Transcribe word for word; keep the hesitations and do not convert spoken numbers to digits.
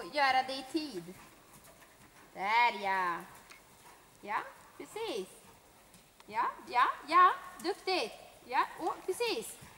göra det i tid. Där ja. Ja, precis. Ja, ja, ja. Duktigt. Ja, oh, precis.